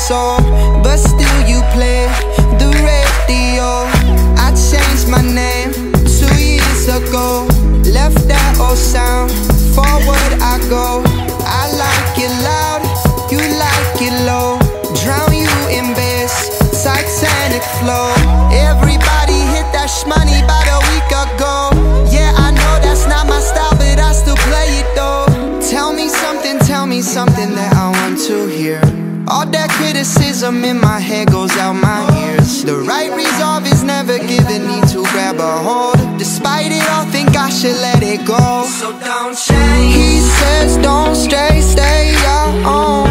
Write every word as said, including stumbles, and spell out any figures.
soul, but still you play the radio. I changed my name two years ago. Left that old sound, forward I go. I like it loud, you like it low. Drown you in bass, Titanic flow. Everybody hit that shmoney about a week ago. Yeah, I know that's not my style, but I still play it though. Tell me something, tell me something that I want to hear. All that criticism in my head goes out my ears. The right resolve is never given me to grab a hold. Despite it all, think I should let it go. So don't change. He says don't stray, stay your own.